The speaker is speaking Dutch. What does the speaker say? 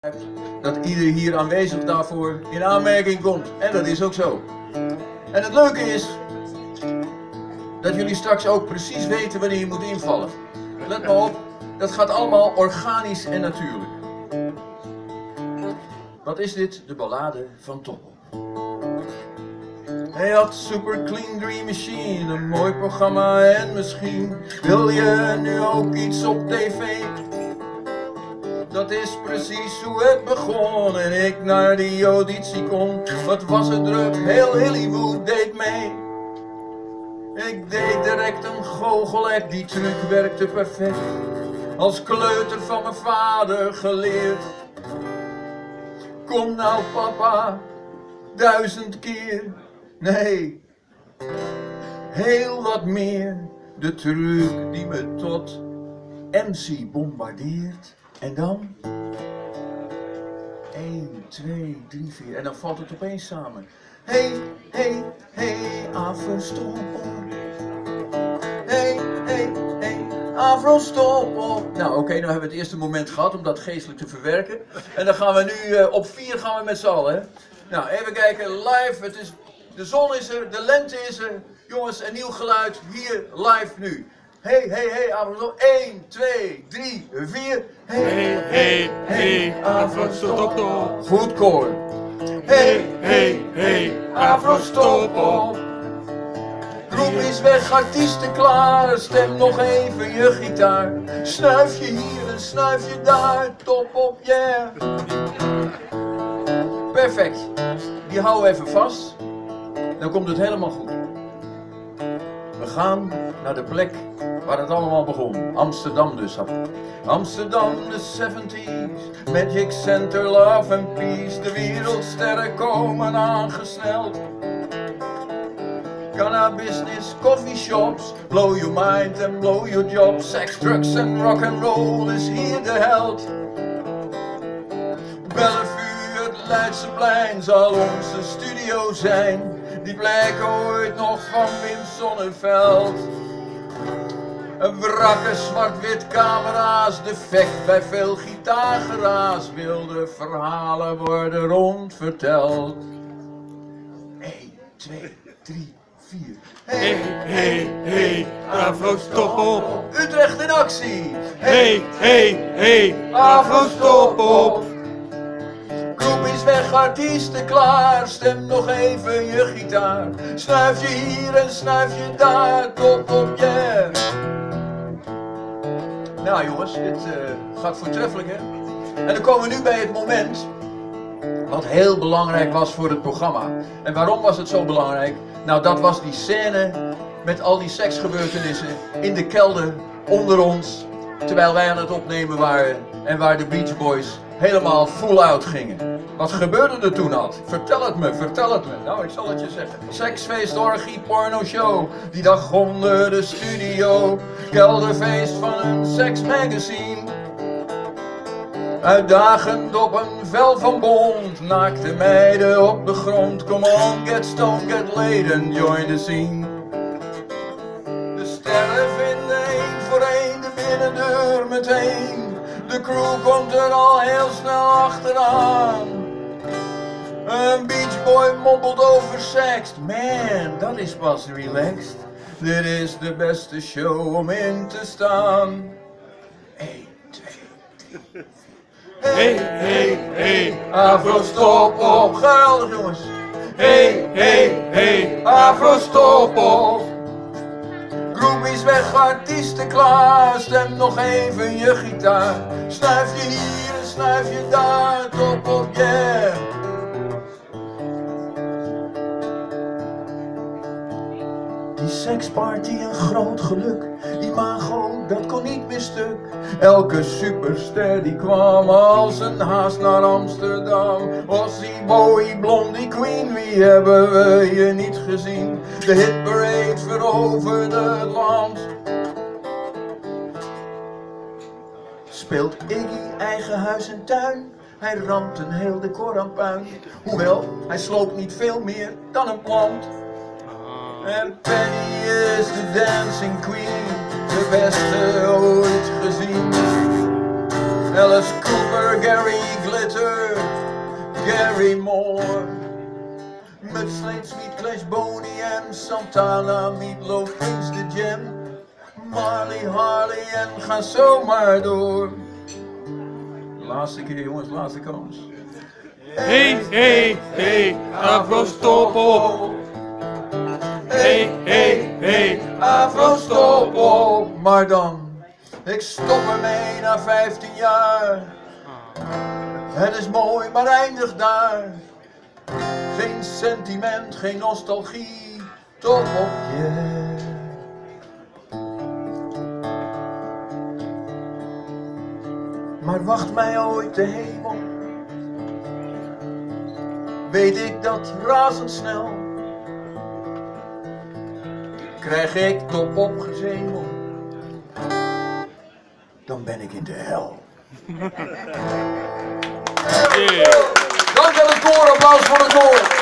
dat ieder hier aanwezig daarvoor in aanmerking komt. En dat is ook zo. En het leuke is dat jullie straks ook precies weten wanneer je moet invallen. Let maar op, dat gaat allemaal organisch en natuurlijk. Wat is dit? De ballade van Toppel. Hij had Super Clean Dream Machine, een mooi programma en misschien wil je nu ook iets op tv. Dat is precies hoe het begon en ik naar die auditie kon. Wat was het druk, heel Hollywood deed mee. Ik deed direct een goochelek, die truc werkte perfect. Als kleuter van mijn vader geleerd. Kom nou papa, 1000 keer, nee, heel wat meer. De truc die me tot MC bombardeert. En dan 1, 2, 3, 4 en dan valt het opeens samen. Hey, hey, hey, Afro stop op. Hey, hey, hey, Afro stop op. Nou oké, nou hebben we het eerste moment gehad om dat geestelijk te verwerken. En dan gaan we nu op 4 gaan we met z'n allen. Hè? Nou, even kijken, live, het is, de zon is er, de lente is er. Jongens, een nieuw geluid, hier, live nu. Hey, hey, hey, Afro, 1, 2, 3, 4. Hey, hey, hey, Afro, stop op. Goed koor. Hey, hey, hey, Afro, stop op. Groep is weg, artiesten klaar. Stem nog even je gitaar. Snuif je hier en snuif je daar. Top op, yeah. Perfect. Die houden we even vast. Dan komt het helemaal goed. We gaan naar de plek waar het allemaal begon. Amsterdam dus. Amsterdam, de 70's. Magic Center, love and peace. De wereldsterren komen aangesneld. Cannabis, coffee shops. Blow your mind and blow your job. Sex, drugs en rock and roll is hier de held. Bellevue, het Leidseplein zal onze studio zijn. Die plek ooit nog van Wim Sonneveld. Een wrakke zwart-wit camera's, defect bij veel gitaargeraas. Wilde verhalen worden rondverteld. 1, 2, 3, 4. Hey, hey, hey, Afro stop op. Utrecht in actie. Hey, hey, hey, Afro stop op. Groep is weg, artiesten klaar. Stem nog even je gitaar. Snuif je hier en snuif je daar. Top op, yeah. Nou jongens, dit gaat voortreffelijk hè. En dan komen we nu bij het moment wat heel belangrijk was voor het programma. En waarom was het zo belangrijk? Nou, dat was die scène met al die seksgebeurtenissen in de kelder onder ons. Terwijl wij aan het opnemen waren en waar de Beach Boys helemaal full out gingen. Wat gebeurde er toen al? Vertel het me, vertel het me. Nou, ik zal het je zeggen. Seksfeest, orgie, porno show. Die dag onder de studio. Kelderfeest van een seksmagazine. Uitdagend op een vel van bont. Naakte meiden op de grond. Come on, get stoned, get laid and join the scene. De sterren vinden één voor één de binnendeur meteen. De crew komt er al heel snel achteraan. Een beachboy mompelt over seks. Man, dat is pas relaxed. Dit is de beste show om in te staan. 1, 2, 3, 4. Hey, hey, hey, Afro stop op. Geweldig jongens. hey, hey, hey, Afro stop op. Groep is weg, artiesten klaar. Stem nog even je gitaar. Snuif je hier en snuif je daar. Top op, yeah. Die seksparty een groot geluk. Imago, dat kon niet meer stuk. Elke superster die kwam als een haas naar Amsterdam. Ozzy, Bowie, Blondie, Queen, wie hebben we je niet gezien? De hitparade veroverde het land. Speelt Iggy eigen huis en tuin. Hij ramt een heel decor aan puin. Hoewel, hij sloopt niet veel meer dan een plant. En Penny is de dancing queen, de beste ooit gezien. Alice Cooper, Gary Glitter. songwriter Gary Moore. Met Slade Smith, Clash, Boney en Santana, Meatloaf, Prince the Jam, Marley, Harley en ga zomaar door. Laatste keer jongens, laatste kans. Hey, hey, hey, Afro stop op. Hey, hey, hey, Afro stop op. Maar dan, ik stop ermee na 15 jaar. Het is mooi, maar eindigt daar. Geen sentiment, geen nostalgie, top op je. Maar wacht mij ooit de hemel, weet ik dat razendsnel. Krijg ik top opgezemeld, dan ben ik in de hel. Dank aan het koor, applaus voor het koor.